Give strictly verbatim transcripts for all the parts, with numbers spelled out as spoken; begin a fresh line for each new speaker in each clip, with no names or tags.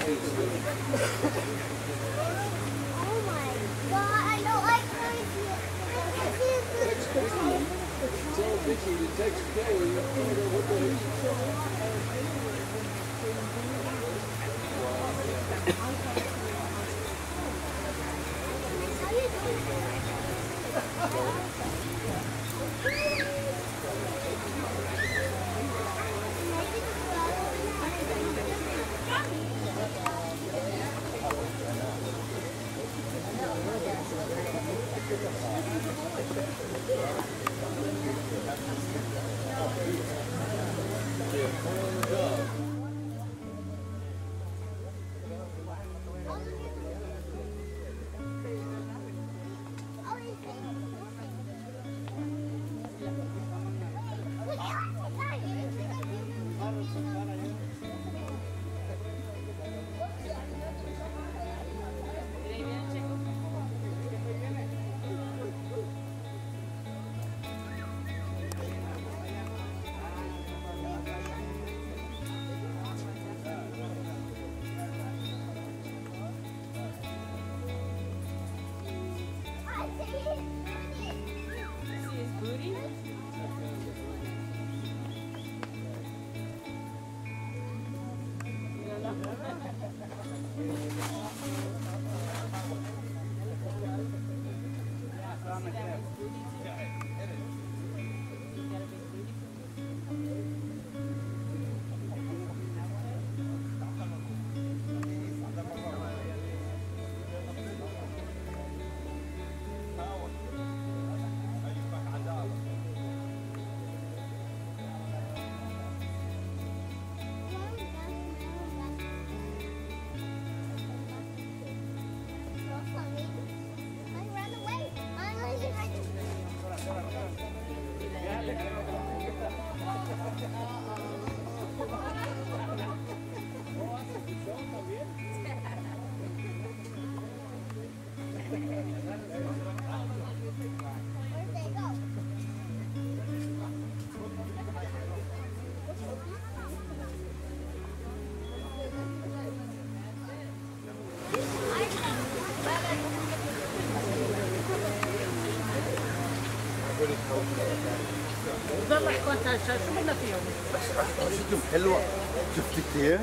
my god, I know I can't see it.
Text Vicky. Tell Vicky to text Kelly. What the
ده الاخوات شو بدنا فيهم؟
شفتهم حلوة شفت كتير؟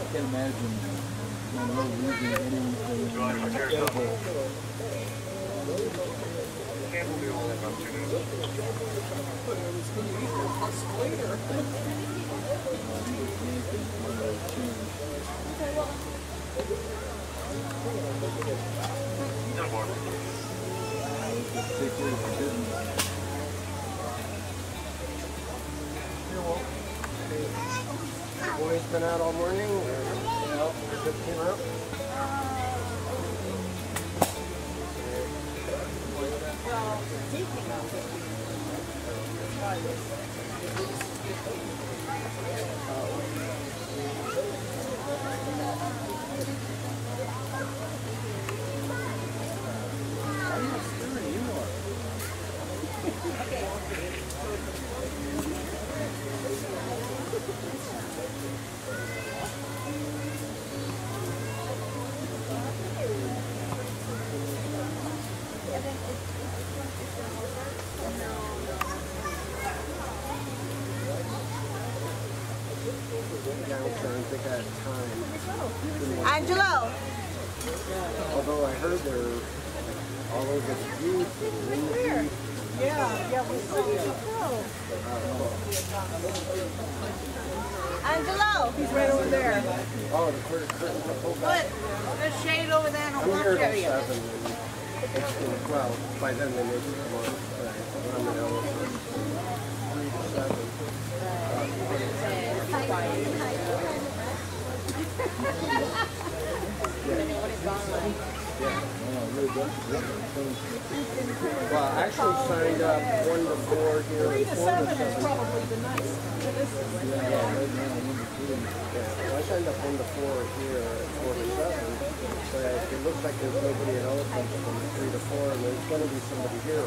can't imagine Monroe losing anything edible.
Boys been out all morning? Or just came out?
Angelo!
Although I heard they're all over the Jeep and in the Jeep.
Yeah, yeah, we saw it. Angelo! He's right over there.
Oh, the curtain curtains are pulled
What?
back.
There's shade over there in the
I'm
lunch
here till
area.
seven. And it's, well, by then they make it come on. But I'm an elephant. Three to seven. Well, I actually signed up one to four here.
Three to
four
seven
to
is
seven.
probably the nice. This is
Yeah, right now one to three. Yeah, well, I signed up one to four here at four to seven. But it looks like there's nobody at Elephant from three to four, and there's going to be somebody here.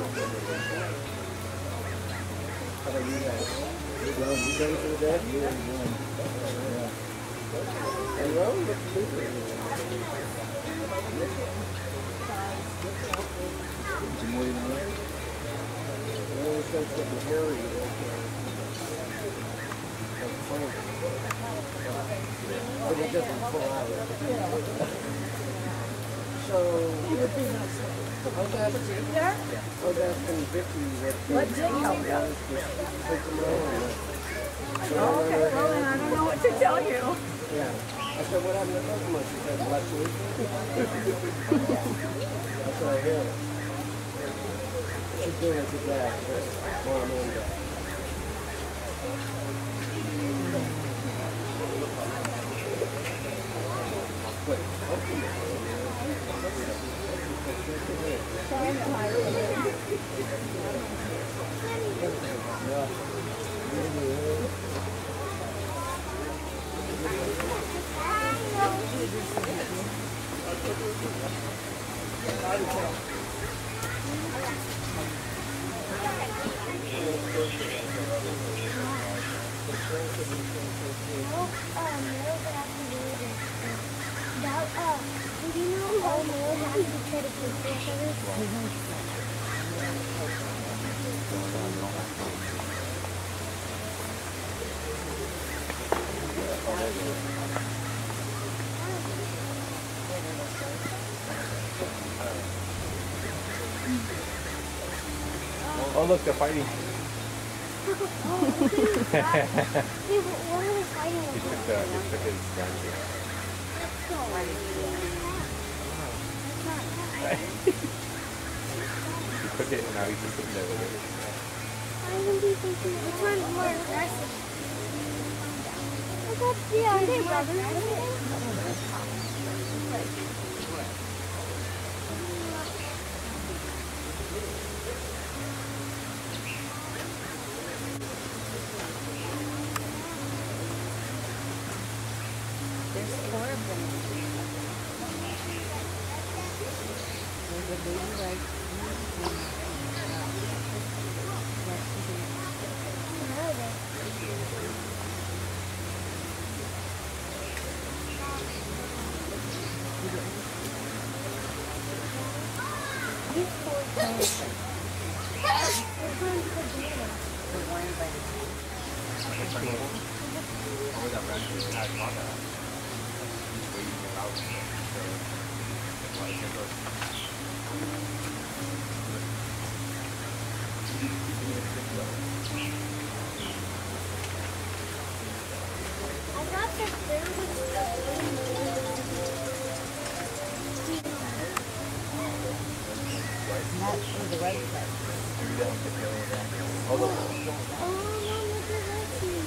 How about you guys? You done? You done for the day? Yeah, I'm done. And well, look super.
Some more, you know?
It always starts getting hairy. Like Frank. But it doesn't pull out. So, I was asking, I was asking Vicky what the
Jake help you.
was with Kokamo and so I
Oh, okay,
let her
well then I don't know what to tell you.
Yeah. I said, what happened to Kokamo? She said, last week. That's what I hear. She's doing it to dad, but mom and dad. Wait,
Oh look, they're fighting.
Hey, but what are they fighting
He
about?
took the, he took his gun. He took it and now he's just sitting there with it.
Why would you think which one's more aggressive? I thought, yeah, are they brothers?
There's four of them. There's a baby right
I got the
That's for the right side.
Oh, no, look at this.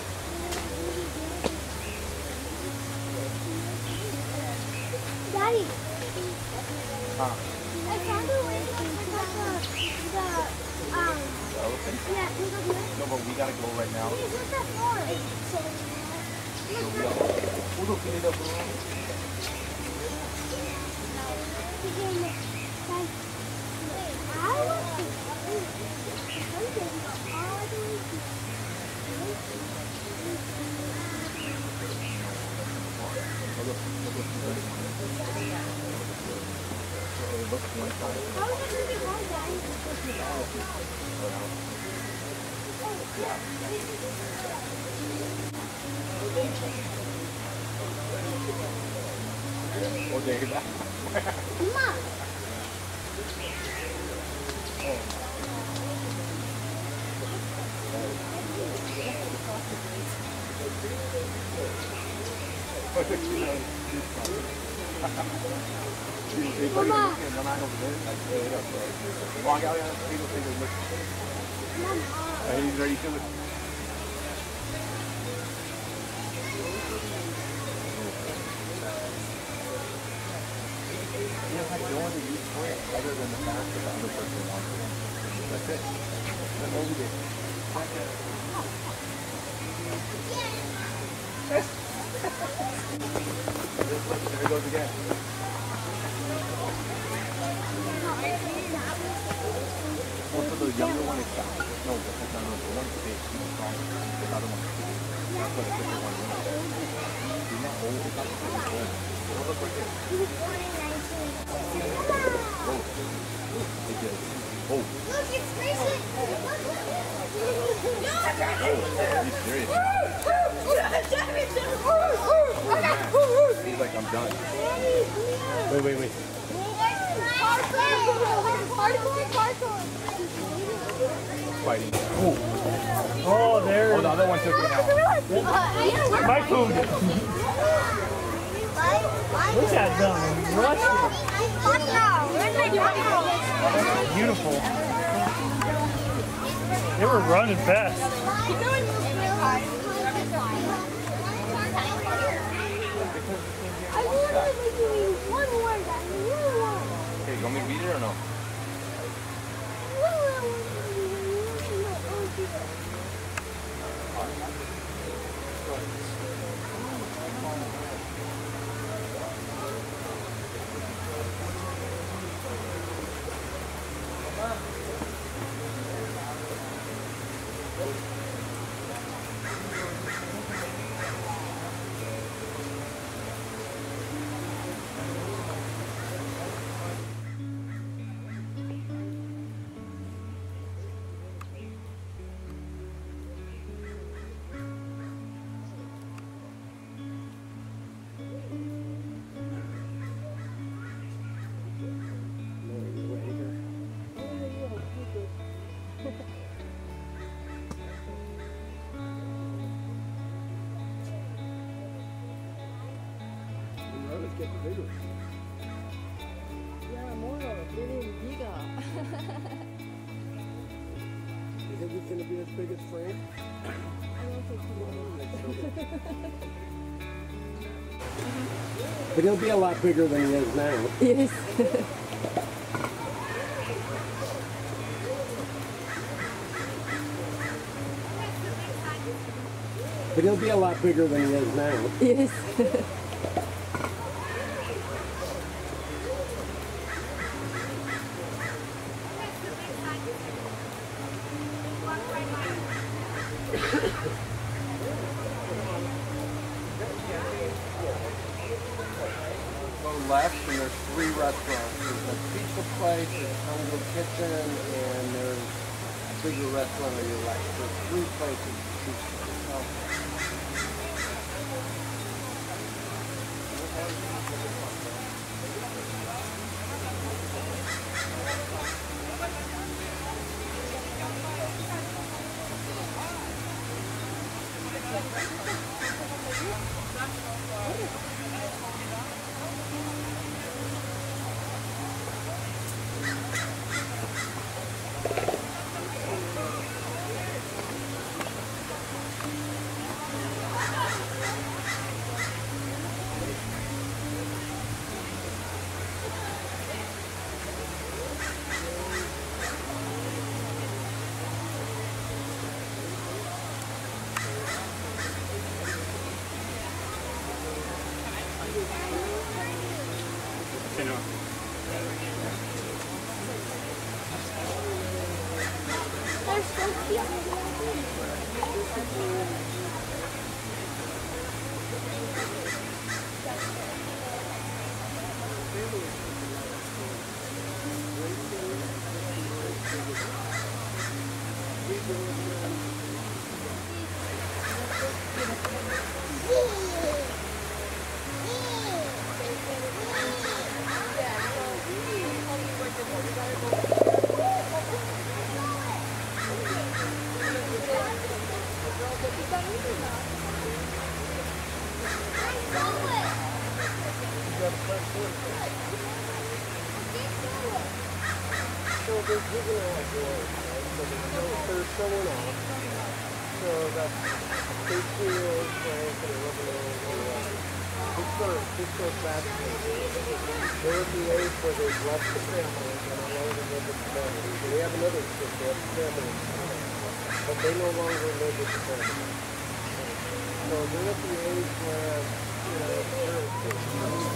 Daddy.
Huh?
I found a way to forgot the, the, um,
The elephant?
yeah, look up here.
No, but we gotta go right now.
Wait, what's that for?
So we gotta go. Oh, look, we need a balloon. Oh, look, look, look, look. It looks one side.
How is it going to be hard, Daddy?
Oh, there you go.
Mom. Mama.
Walk out and people think it's look.
Mama.
He's ready to look. You don't have to go into each point other than the fact that the other person wants it. That's it. That's all we did. There he goes again. Well, for the younger one, it's fast. No, but that's not the one big. He's strong. The other one is big. That's what the bigger one is. He's not old. He's not really old. Don't look right there.
He was born in nineteen.
Oh. It did. Oh.
Look, it's Grayson.
Oh. He's serious. He's like, I'm done. Wait, wait, wait. Fighting. Oh.
Oh, there.
Oh, the other one took it out.
My food. Look at them. Rushing. Beautiful. They were running fast.
I wanted to do one more, Daddy. One more.
Hey, you want me to read it or no?
Getting bigger.
Yeah, more. Getting bigger.
You think he's going to be as big as Frank?
I don't think he will.
But he'll be a lot bigger than he is now.
Yes.
But he'll be a lot bigger than he is now.
Yes.
Left, and there's three restaurants. There's a pizza place, there's Hungry Kitchen, and there's a bigger restaurant on your left. There's three places to pizza.
They're so cute.
So they're giving out one, right? So there's someone else. So that's eighteen year old Frank and eleven year old Imani. This goes, this goes back to they're at the age where they've left the family and no longer live with the family. So we have another kid, they have a family, but they no longer live with the family. So they're at the age where, you know, they're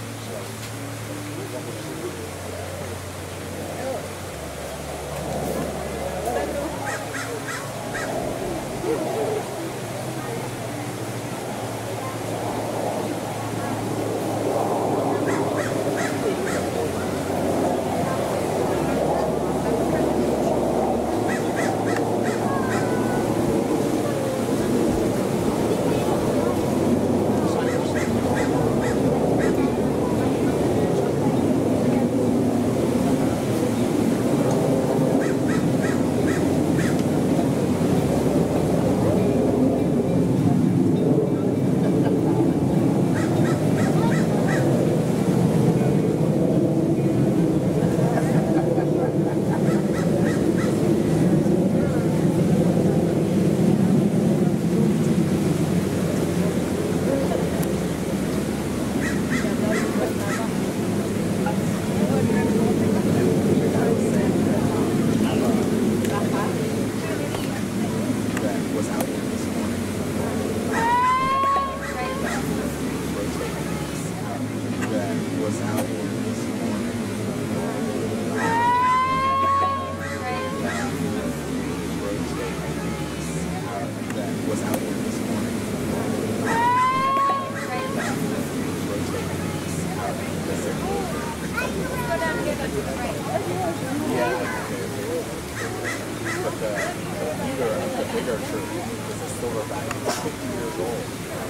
bigger Trib is a silverback. It's fifty years old.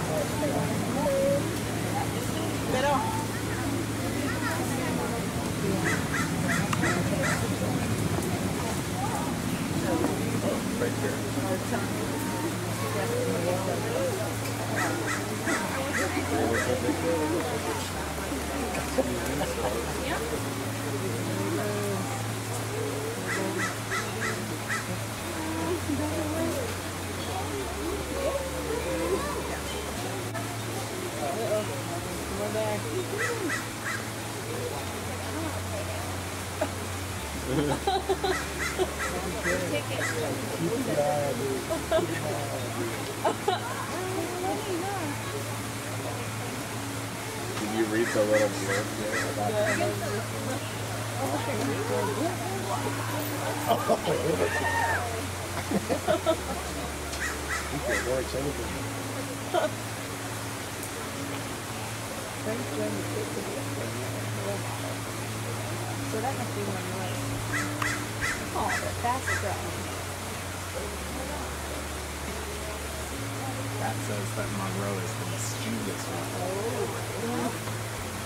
Pero,
Right here. Did you read the little blurb there about
so that must be Monroe. Oh, that's a girl.
that says that Monroe is the mischievous one.
Oh.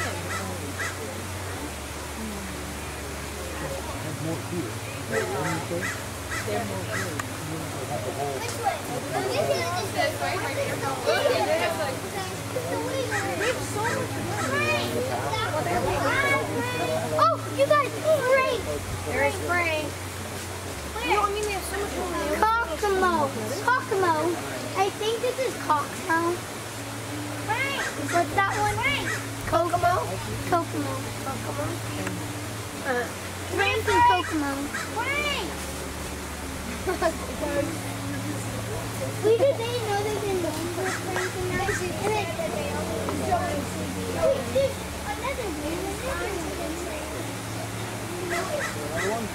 Oh, you guys, Frank!
There's Frank.
You know, I mean, they have so much more. Kokamo. Kokamo. I think this is Kokamo. Frank! What's that one? Frank! Kokamo? Kokamo. Kokamo. Uh, Frank and Kokamo. Frank! We did they know they've been known for Frank and now? And then, wait, there's another name. Another name.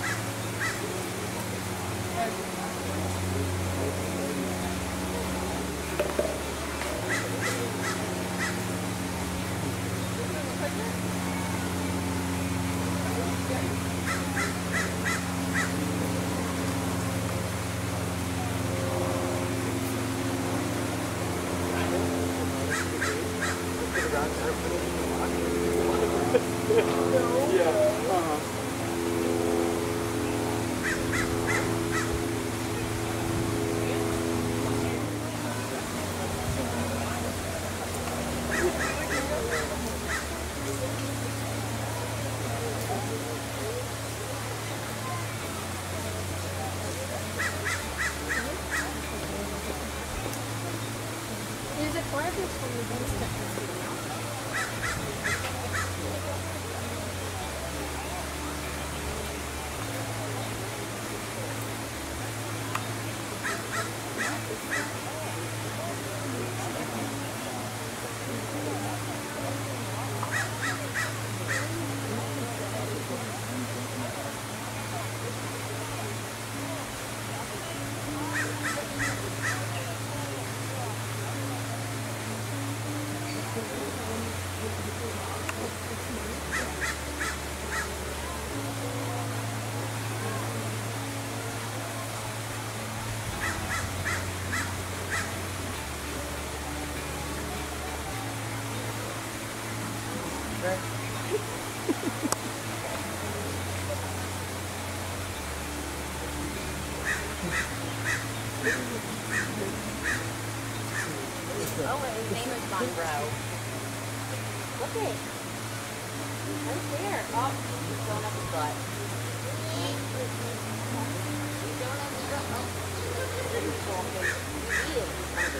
There's a fireplace from the Winston.
Oh, his name is Monroe. Look it. Right there. Oh, he's going up his butt. He's going up his butt. Oh. He is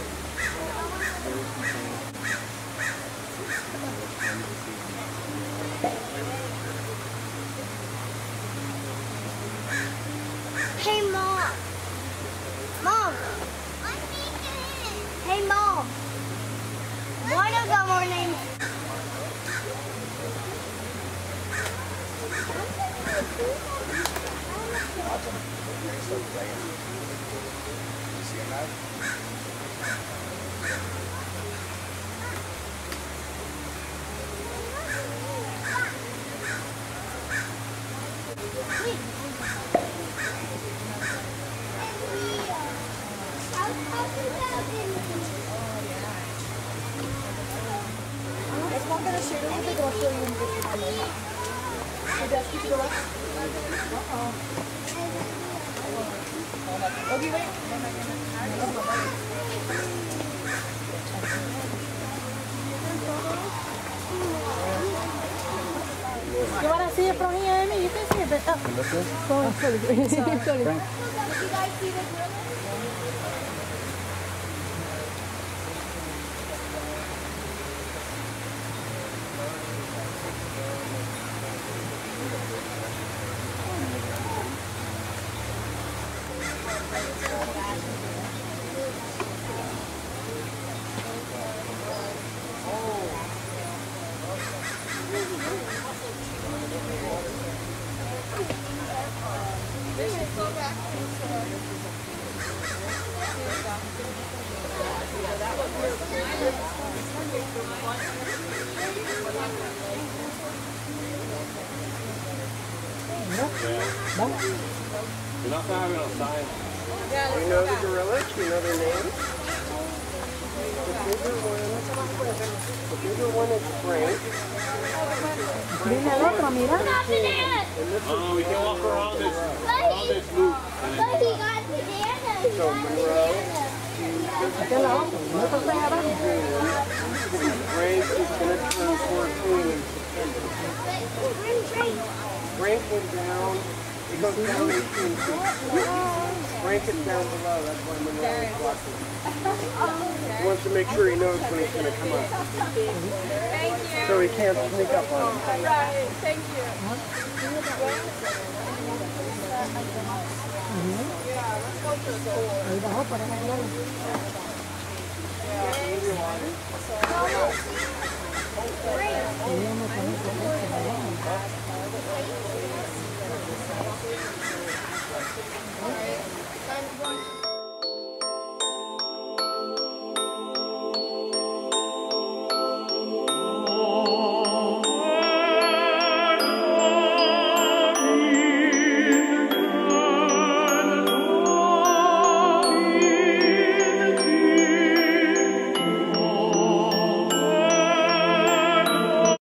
Hey, Mom. Mom. Hey, Mom. One of them are named...
You want to see it from here, Amy? You can see it, but oh. Sorry, sorry. Sorry. Sorry.
Did you guys see the gorilla?
You're not having a sign.
Do you know the gorillas? Do you know their names? The bigger one, the bigger one is Frank.
Viene el otro, mira.
Got bananas.
Oh, we can walk around this,
But
around
he,
this loop.
but he got bananas. He
So
got
Monroe.
bananas.
Este es la otra. No te estoy abajo.
Frank is going to turn fourteen in September. Frank went down. It goes down eighteen feet. Frank is down below. That's why Monroe is watching. He wants to make sure he knows when he's going to come up.
Thank you.
So he can't sneak up on him.
Right, thank you.
Ahí bajó para allá.